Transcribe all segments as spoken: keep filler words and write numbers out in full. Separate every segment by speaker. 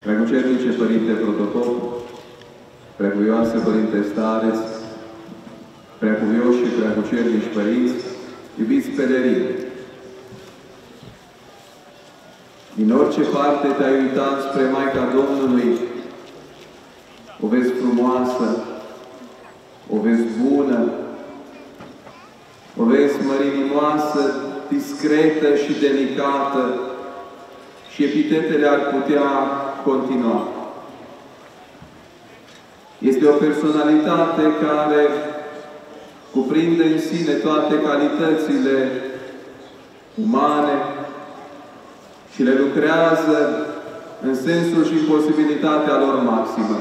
Speaker 1: Preacucernice Părinte Protopop, Preacuioase Părinte Stareț, Preacuvioși și Preacucernici Părinți, iubiți pelerini, din orice parte te-ai uitat spre Maica Domnului, o vezi frumoasă, o vezi bună, o vezi mărinimoasă, discretă și delicată, și epitetele ar putea continua. Este o personalitate care cuprinde în sine toate calitățile umane și le lucrează în sensul și în posibilitatea lor maximă.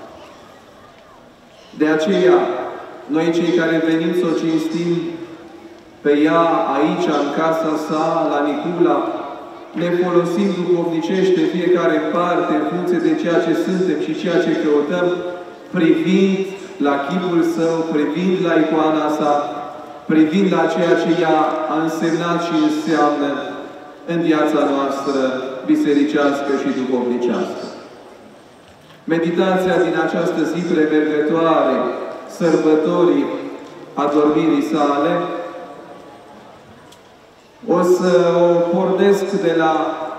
Speaker 1: De aceea, noi cei care venim să o cinstim pe ea aici, în casa sa, la Nicula, ne folosim duhovnicește fiecare parte în funcție de ceea ce suntem și ceea ce căutăm, privind la chipul său, privind la icoana sa, privind la ceea ce ea a însemnat și înseamnă în viața noastră bisericească și duhovnicească. Meditația din această zi premergătoare, sărbătorii adormirii sale, o să o pornesc de la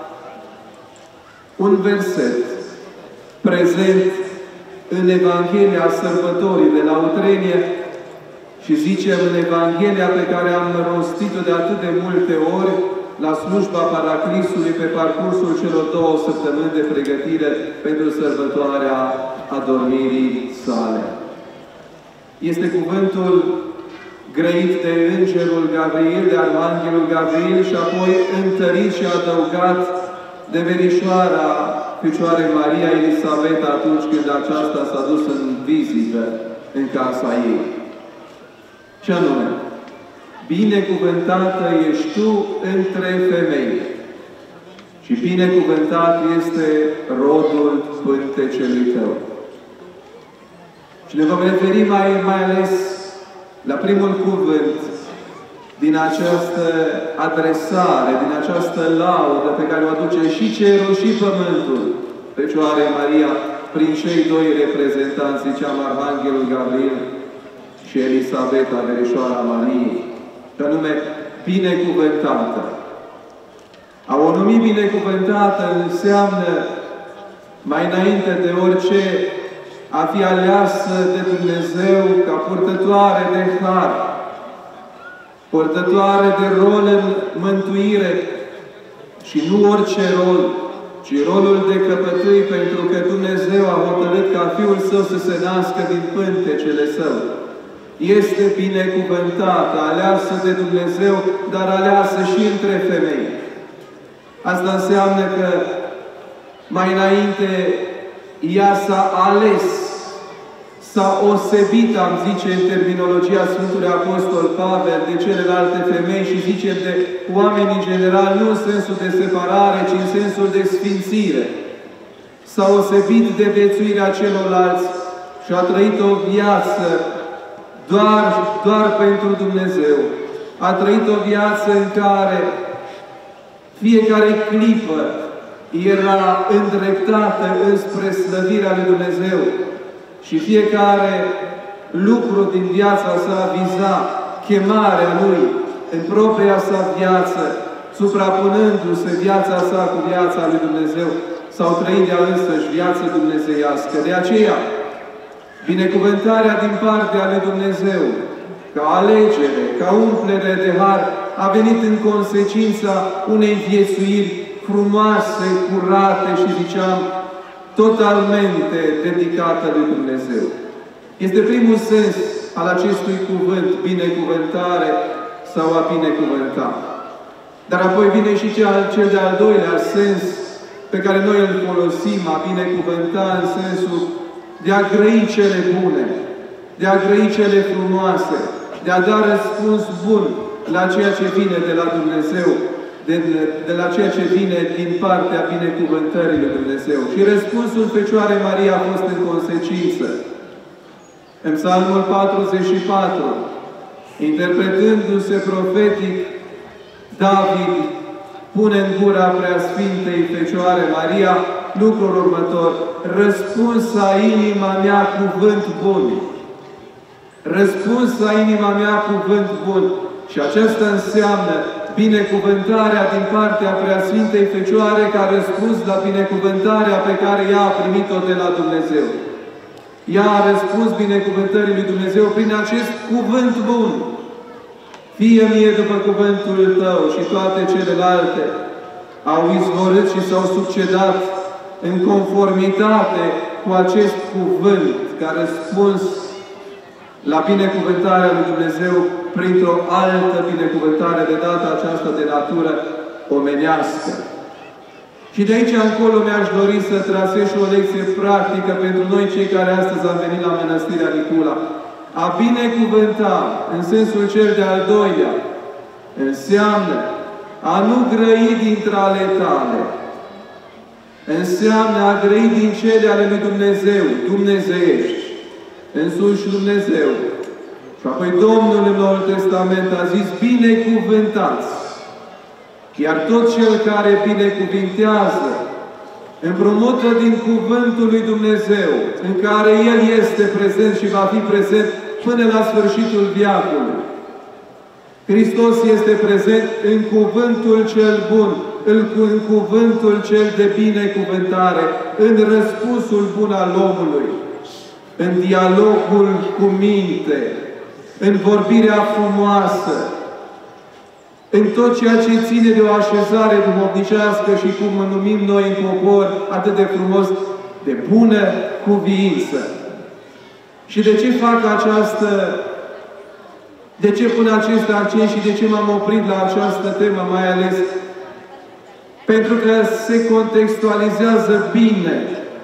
Speaker 1: un verset prezent în Evanghelia sărbătorii de la Utrenie și zicem în Evanghelia pe care am rostit-o de atât de multe ori la slujba Paraclisului pe parcursul celor două săptămâni de pregătire pentru sărbătoarea adormirii sale. Este cuvântul grăit de Îngerul Gabriel, de Arhanghelul Gabriel și apoi întărit și adăugat de verișoara Fecioarei Maria Elisabeta atunci când aceasta s-a dus în vizită în casa ei. Ce anume? Binecuvântată ești tu între femei și binecuvântat este rodul pântecelui tău. Și ne vom referi mai, mai ales la primul cuvânt din această adresare, din această laudă pe care o aduce și cerul și pământul Fecioare Maria prin cei doi reprezentanți, ziceam, Arhanghelul Gabriel și Elisabeta, verișoara Mariei, și anume binecuvântată. A o numi binecuvântată înseamnă, mai înainte de orice, a fi aleasă de Dumnezeu ca purtătoare de har, purtătoare de rol în mântuire și nu orice rol, ci rolul de căpătâi, pentru că Dumnezeu a hotărât ca Fiul Său să se nască din pântecele Său. Este binecuvântată, aleasă de Dumnezeu, dar aleasă și între femei. Asta înseamnă că mai înainte ea s-a ales, s-a osebit, am zice în terminologia Sfântului Apostol Pavel, de celelalte femei și zice de oameni în general, nu în sensul de separare, ci în sensul de sfințire. S-a osebit de viețuirea celorlalți și a trăit o viață doar, doar pentru Dumnezeu. A trăit o viață în care fiecare clipă era îndreptată înspre slăvirea lui Dumnezeu și fiecare lucru din viața sa viza chemarea Lui în propria sa viață, suprapunându-se viața sa cu viața lui Dumnezeu sau trăind ea însăși viață dumnezeiască. De aceea, binecuvântarea din partea lui Dumnezeu, ca alegere, ca umplere de har, a venit în consecința unei viețuiri frumoase, curate și, ziceam, totalmente dedicată lui Dumnezeu. Este primul sens al acestui cuvânt, binecuvântare sau a binecuvânta. Dar apoi vine și cel de-al doilea sens pe care noi îl folosim, a binecuvânta în sensul de a grăi cele bune, de a grăi cele frumoase, de a da răspuns bun la ceea ce vine de la Dumnezeu, De, de la ceea ce vine din partea binecuvântării lui Dumnezeu. Și răspunsul Fecioarei Maria a fost în consecință. În Psalmul patruzeci și patru, interpretându-se profetic, David pune în gura Preasfintei Fecioare Maria lucrul următor: răspuns la inima mea cuvânt bun. Răspuns la inima mea cuvânt bun. Și aceasta înseamnă binecuvântarea din partea Preasfintei Fecioare ca răspuns la binecuvântarea pe care ea a primit-o de la Dumnezeu. Ea a răspuns binecuvântării lui Dumnezeu prin acest cuvânt bun. Fie mie după cuvântul tău, și toate celelalte au izvorât și s-au succedat în conformitate cu acest cuvânt ca răspuns la binecuvântarea lui Dumnezeu printr-o altă binecuvântare, de data aceasta de natură omenească. Și de aici încolo mi-aș dori să trasez și o lecție practică pentru noi cei care astăzi am venit la Mănăstirea Nicula. A binecuvânta, în sensul cel de-al doilea, înseamnă a nu grăi dintre ale tale. Înseamnă a grăi din cele ale lui Dumnezeu, dumnezeiești, însuși Dumnezeu. Și apoi Domnul în Noul Testament a zis: binecuvântați. Iar tot cel care binecuvintează împrumută din cuvântul lui Dumnezeu, în care El este prezent și va fi prezent până la sfârșitul veacului. Hristos este prezent în cuvântul cel bun, în cuvântul cel de binecuvântare, în răspunsul bun al omului, în dialogul cu minte, în vorbirea frumoasă, în tot ceea ce ține de o așezare duhovnicească și cum numim noi în popor atât de frumos, de bună cuviință. Și de ce fac această, de ce pun acest accent și de ce m-am oprit la această temă mai ales? Pentru că se contextualizează bine.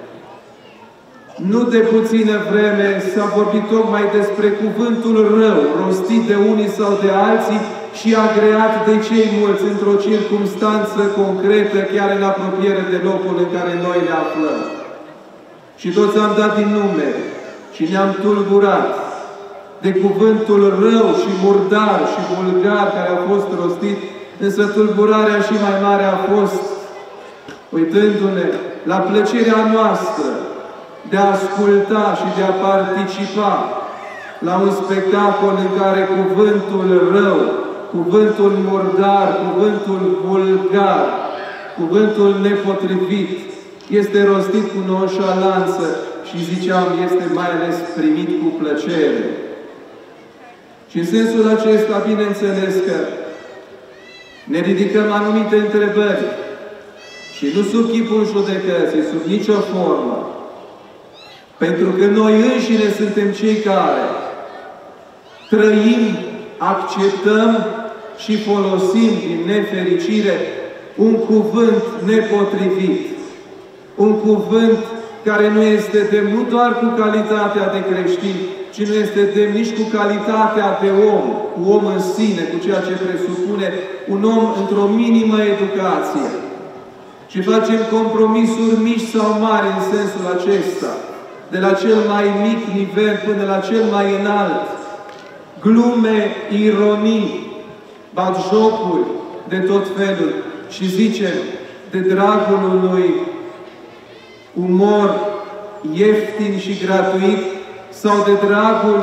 Speaker 1: Nu de puțină vreme s-a vorbit tocmai despre cuvântul rău, rostit de unii sau de alții și agreat de cei mulți într-o circumstanță concretă, chiar în apropiere de locul în care noi ne aflăm. Și toți am dat din nume și ne-am tulburat de cuvântul rău și murdar și vulgar care a fost rostit, însă tulburarea și mai mare a fost, uitându-ne la plăcerea noastră de a asculta și de a participa la un spectacol în care cuvântul rău, cuvântul murdar, cuvântul vulgar, cuvântul nepotrivit este rostit cu nonșalanță și, ziceam, este mai ales primit cu plăcere. Și în sensul acesta, bineînțeles că ne ridicăm anumite întrebări și nu sub chipul judecății, sub nicio formă. Pentru că noi înșine suntem cei care trăim, acceptăm și folosim din nefericire un cuvânt nepotrivit. Un cuvânt care nu este demn nu doar cu calitatea de creștin, ci nu este demn nici cu calitatea de om, cu om în sine, cu ceea ce presupune un om într-o minimă educație. Și facem compromisuri mici sau mari în sensul acesta, de la cel mai mic nivel până la cel mai înalt, glume, ironii, batjocuri de tot felul. Și zicem, de dragul unui umor ieftin și gratuit, sau de dragul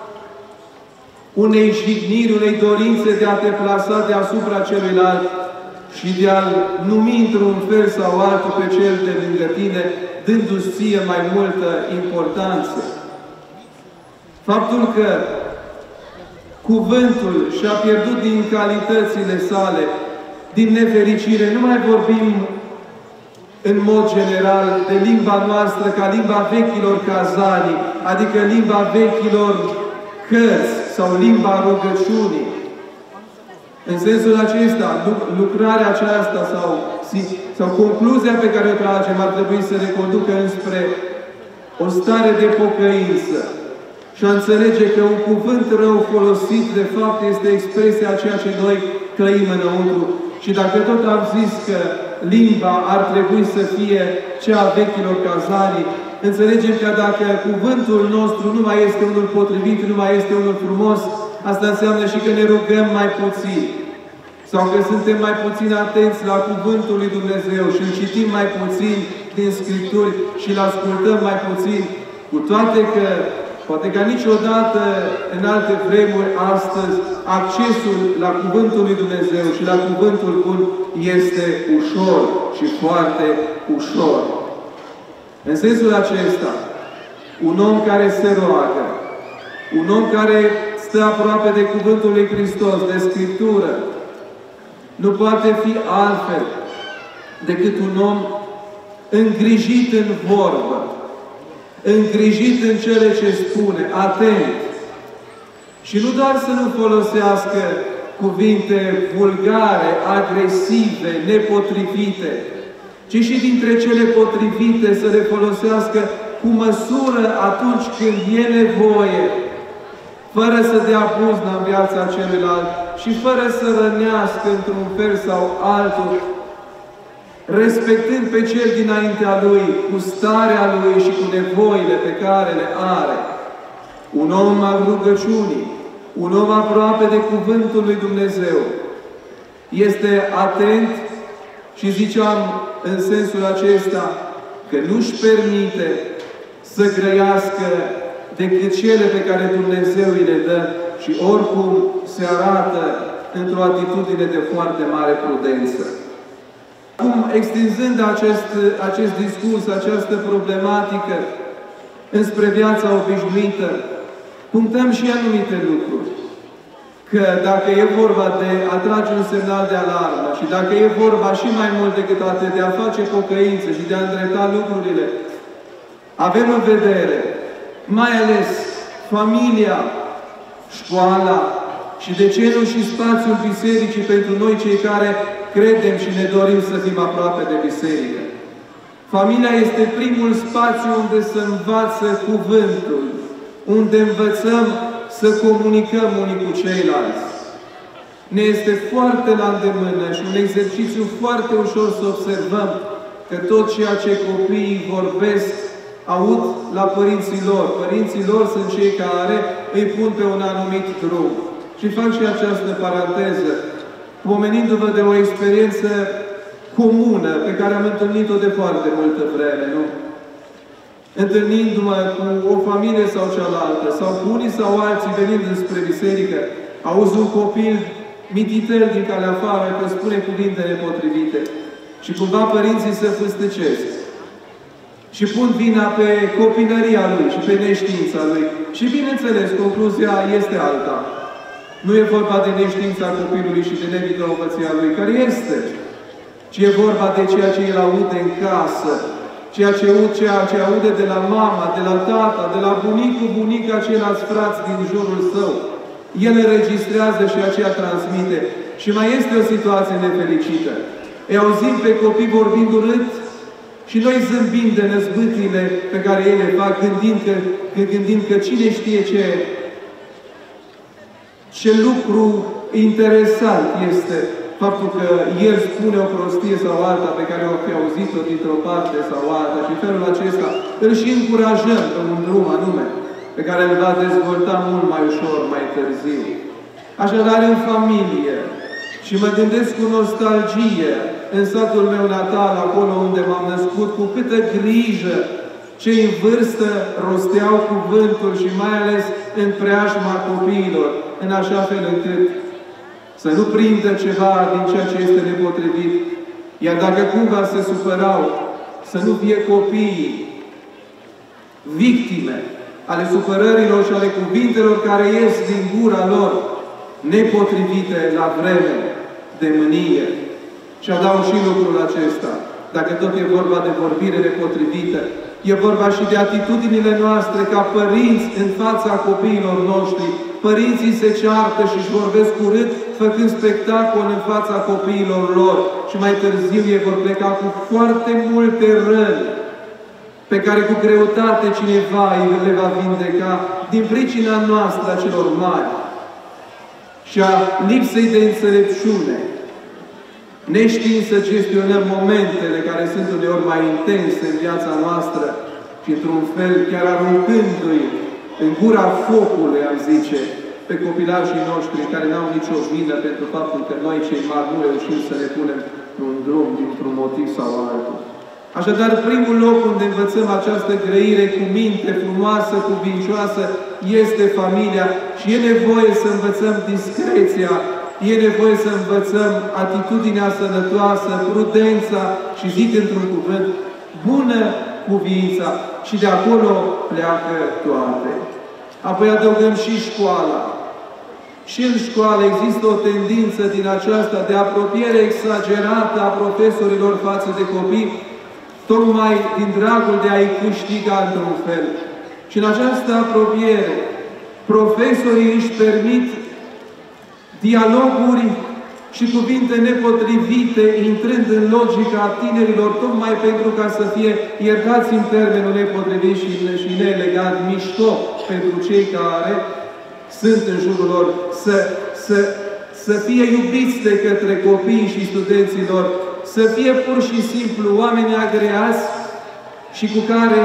Speaker 1: unei jigniri, unei dorințe de a te plasa deasupra celuilalt și de a-l numi într-un fel sau altul pe cel de lângă tine, dându-ți ție mai multă importanță. Faptul că cuvântul și-a pierdut din calitățile sale, din nefericire, nu mai vorbim în mod general de limba noastră ca limba vechilor cazanii, adică limba vechilor cărți sau limba rugăciunii. În sensul acesta, lucrarea aceasta sau, sau concluzia pe care o tragem ar trebui să ne conducă înspre o stare de pocăință și a înțelege că un cuvânt rău folosit, de fapt, este expresia a ceea ce noi trăim înăuntru. Și dacă tot am zis că limba ar trebui să fie cea a vechilor cazanii, înțelegem că dacă cuvântul nostru nu mai este unul potrivit, nu mai este unul frumos, asta înseamnă și că ne rugăm mai puțin. Sau că suntem mai puțin atenți la cuvântul lui Dumnezeu și îl citim mai puțin din Scripturi și îl ascultăm mai puțin, cu toate că, poate ca niciodată în alte vremuri, astăzi, accesul la Cuvântul lui Dumnezeu și la Cuvântul Bun este ușor și foarte ușor. În sensul acesta, un om care se roagă, un om care stă aproape de Cuvântul lui Hristos, de Scriptură, nu poate fi altfel decât un om îngrijit în vorbă, îngrijit în cele ce spune, atent. Și nu doar să nu folosească cuvinte vulgare, agresive, nepotrivite, ci și dintre cele potrivite să le folosească cu măsură atunci când e nevoie, fără să dea buzna în viața celuilalt și fără să rănească într-un fel sau altul, respectând pe cel dinaintea lui, cu starea lui și cu nevoile pe care le are. Un om al rugăciunii, un om aproape de Cuvântul lui Dumnezeu, este atent și ziceam în sensul acesta că nu-și permite să grăiască decât cele pe care Dumnezeu îi le dă și oricum se arată într-o atitudine de foarte mare prudență. Acum, extinzând acest, acest discurs, această problematică înspre viața obișnuită, punctăm și anumite lucruri. Că dacă e vorba de a trage un semnal de alarmă și dacă e vorba și mai mult decât atât de a face pocăință și de a îndrepta lucrurile, avem în vedere mai ales familia, școala și de ce nu și spațiul bisericii pentru noi cei care credem și ne dorim să fim aproape de biserică. Familia este primul spațiu unde se învață cuvântul, unde învățăm să comunicăm unii cu ceilalți. Ne este foarte la îndemână și un exercițiu foarte ușor să observăm că tot ceea ce copiii vorbesc aud la părinții lor. Părinții lor sunt cei care îi pun pe un anumit drum. Și fac și această paranteză, pomenindu-vă de o experiență comună pe care am întâlnit-o de foarte multă vreme, nu? Întâlnindu-mă cu o familie sau cealaltă, sau cu unii sau alții venind înspre biserică, auzi un copil mititel din calea afară că spune cuvinte nepotrivite. Și cumva părinții se fâstăcesc. Și pun vina pe copilăria lui și pe neștiința lui. Și bineînțeles, concluzia este alta. Nu e vorba de neștiința copilului și de nevinovăția lui, care este, ci e vorba de ceea ce el aude în casă, ceea ce, ceea ce aude de la mama, de la tata, de la bunicul, bunica, ceilalți frați din jurul său. El înregistrează și aceea transmite. Și mai este o situație nefericită. Îi auzim pe copii vorbind urât și noi zâmbim de năzbâtile pe care ei le fac, gândind că, că, gândind că cine știe ce, ce lucru interesant este faptul că el spune o prostie sau alta pe care o fi auzit-o dintr-o parte sau alta și în felul acesta îl și încurajăm pe un drum anume pe care îl va dezvolta mult mai ușor, mai târziu. Așadar, în familie, și mă gândesc cu nostalgie în satul meu natal, acolo unde m-am născut, cu câtă grijă cei în vârstă rosteau cuvântul și mai ales în preajma copiilor, în așa fel încât să nu prindă ceva din ceea ce este nepotrivit, iar dacă cumva se supărau, să nu fie copiii victime ale supărărilor și ale cuvintelor care ies din gura lor, nepotrivite la vreme de mânie. Și adaug și lucrul acesta. Dacă tot e vorba de vorbire nepotrivită, e vorba și de atitudinile noastre ca părinți în fața copiilor noștri. Părinții se ceartă și își vorbesc urât, făcând spectacol în fața copiilor lor. Și mai târziu ei vor pleca cu foarte multe răni pe care cu greutate cineva le va vindeca din pricina noastră a celor mari și a lipsei de înțelepciune, neștiind să gestionăm momentele care sunt uneori mai intense în viața noastră și într-un fel chiar aruncându-i în gura focului, am zice, pe copilașii noștri care n-au nicio vină pentru faptul că noi cei mari nu reușim să ne punem un drum dintr-un motiv sau altul. Așadar, primul loc unde învățăm această grăire cu minte frumoasă, cuvincioasă, este familia și e nevoie să învățăm discreția, e nevoie să învățăm atitudinea sănătoasă, prudența și, zic într-un cuvânt, bună cuvința și de acolo pleacă toate. Apoi adăugăm și școala. Și în școală există o tendință din aceasta de apropiere exagerată a profesorilor față de copii, tocmai din dragul de a-i câștiga într-un fel. Și în această apropiere, profesorii își permit dialoguri și cuvinte nepotrivite, intrând în logica tinerilor, tocmai pentru ca să fie, iertați în termenul nepotrivit și, și neelegant, mișto pentru cei care sunt în jurul lor, să, să, să fie iubiți de către copiii și studenții lor, să fie pur și simplu oameni agreați și cu care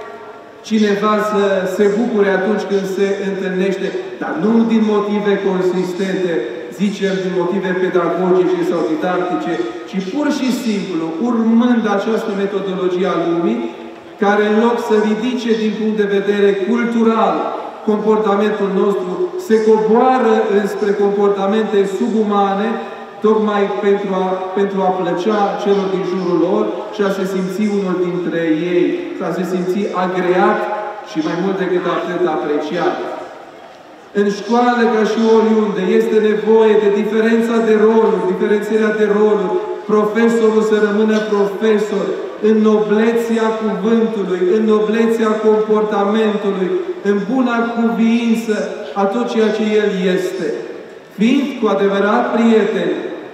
Speaker 1: cineva să se bucure atunci când se întâlnește, dar nu din motive consistente, zicem, din motive pedagogice sau didactice, ci pur și simplu, urmând această metodologie a lumii, care în loc să ridice din punct de vedere cultural comportamentul nostru, se coboară înspre comportamente subumane, tocmai pentru a, pentru a plăcea celor din jurul lor și a se simți unul dintre ei, a se simți agreat și mai mult decât atât apreciat. În școală, ca și oriunde, este nevoie de diferența de roluri, diferențierea de roluri, profesorul să rămână profesor, în noblețea cuvântului, în noblețea comportamentului, în buna cuviință a tot ceea ce el este. Fiind cu adevărat prieten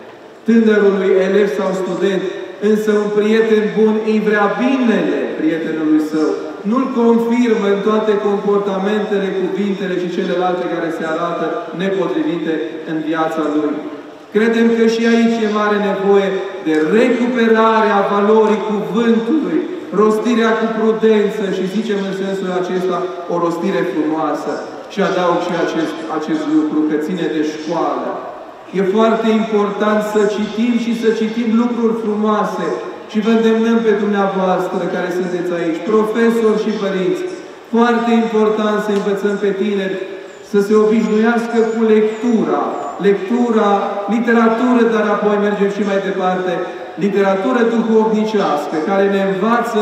Speaker 1: tânărului elev sau student, însă un prieten bun îi vrea binele prietenului său. Nu-l confirmă în toate comportamentele, cuvintele și celelalte care se arată nepotrivite în viața lui. Credem că și aici e mare nevoie de recuperarea valorii cuvântului, rostirea cu prudență și zicem în sensul acesta o rostire frumoasă. Și adaug și acest, acest lucru, că ține de școală. E foarte important să citim și să citim lucruri frumoase. Și vă îndemnăm pe dumneavoastră care sunteți aici, profesori și părinți, foarte important să învățăm pe tineri să se obișnuiască cu lectura. Lectura, literatură, dar apoi mergem și mai departe, literatură duhovnicească, care ne învață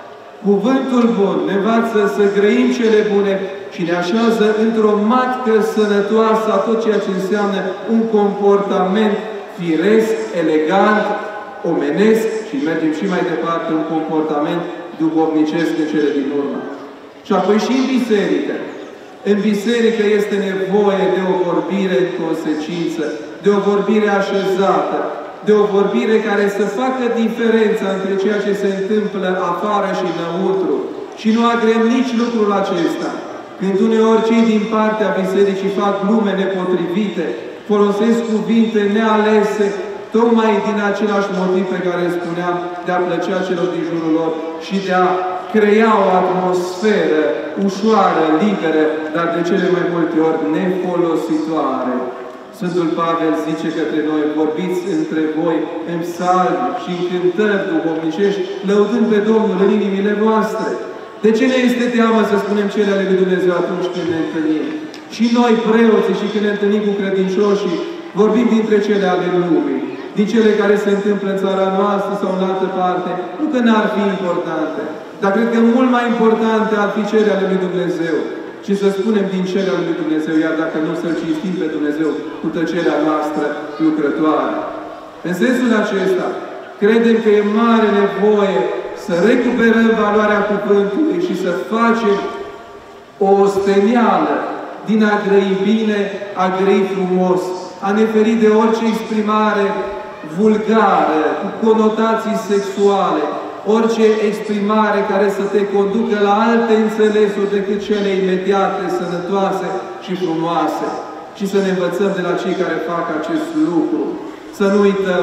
Speaker 1: cuvântul bun, ne învață să grăim cele bune și ne așează într-o matcă sănătoasă a tot ceea ce înseamnă un comportament firesc, elegant, omenesc și mergem și mai departe, un comportament duhovnicesc de cele din urmă. Și apoi și în biserică. În biserică este nevoie de o vorbire în consecință, de o vorbire așezată, de o vorbire care să facă diferența între ceea ce se întâmplă afară și înăuntru. Și nu agrem nici lucrul acesta. Când uneori cei din partea bisericii fac glume nepotrivite, folosesc cuvinte nealese, tocmai din același motiv pe care îl spuneam, de a plăcea celor din jurul lor și de a crea o atmosferă ușoară, liberă, dar de cele mai multe ori nefolositoare. Sfântul Pavel zice către noi, vorbiți între voi în psalmi și în cântări duhovnicești, lăudând pe Domnul în inimile voastre. De ce ne este teamă să spunem cele ale lui Dumnezeu atunci când ne întâlnim? Și noi, preoții, și când ne întâlnim cu credincioșii, vorbim dintre cele ale lumii, din cele care se întâmplă în țara noastră sau în altă parte. Nu că n-ar fi importante, dar cred că mult mai importante ar fi cele ale lui Dumnezeu. Și să spunem din cele ale lui Dumnezeu, iar dacă nu, să-L cinstim pe Dumnezeu cu tăcerea noastră lucrătoare. În sensul acesta, credem că e mare nevoie să recuperăm valoarea cuvântului și să facem o ostenială din a grăi bine, a grăi frumos, a ne feri de orice exprimare vulgară, cu conotații sexuale, orice exprimare care să te conducă la alte înțelesuri decât cele imediate, sănătoase și frumoase. Și să ne învățăm de la cei care fac acest lucru. Să nu uităm,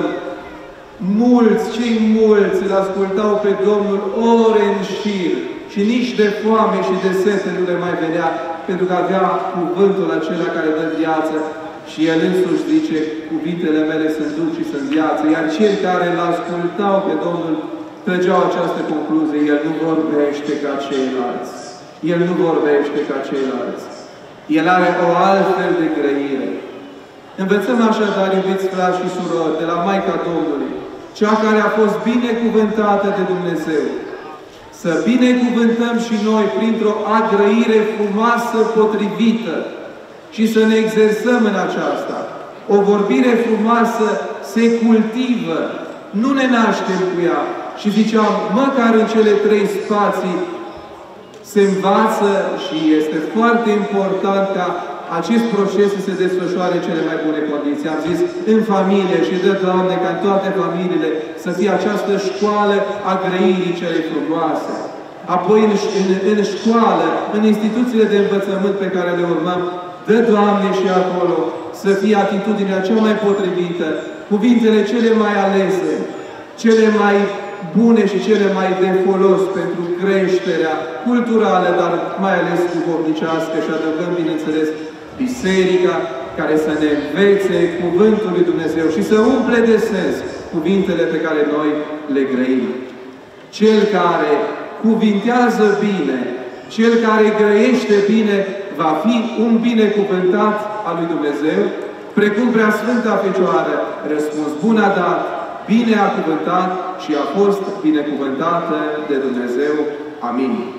Speaker 1: mulți, cei mulți îl ascultau pe Domnul ore în șir și nici de foame și de sete nu le mai venea, pentru că avea cuvântul acela care dă viață. Și El însuși zice, cuvintele mele sunt duh și sunt viață, iar cei care îl ascultau pe Domnul trăgeau această concluzie: El nu vorbește ca ceilalți. El nu vorbește ca ceilalți. El are o altfel de grăire. Învățăm așadar, iubiți frați și surori, de la Maica Domnului, cea care a fost binecuvântată de Dumnezeu, să binecuvântăm și noi printr-o agrăire frumoasă, potrivită, și să ne exersăm în aceasta. O vorbire frumoasă se cultivă, nu ne naștem cu ea. Și ziceam, măcar în cele trei spații se învață și este foarte important ca acest proces să se desfășoare în cele mai bune condiții. Am zis, în familie, și dă, Doamne, ca în toate familiile să fie această școală a grăirii cele frumoase. Apoi în, în, în școală, în instituțiile de învățământ pe care le urmăm, dă, Doamne, și acolo să fie atitudinea cea mai potrivită, cuvintele cele mai alese, cele mai bune și cele mai de folos pentru creșterea culturală, dar mai ales duhovnicească, și adăugăm, bineînțeles, biserica, care să ne învețe cuvântul lui Dumnezeu și să umple de sens cuvintele pe care noi le grăim. Cel care cuvintează bine, cel care grăiește bine, va fi un binecuvântat al lui Dumnezeu, precum Preasfânta Fecioară, răspuns bun a dat, bine a cuvântat și a fost binecuvântată de Dumnezeu. Amin.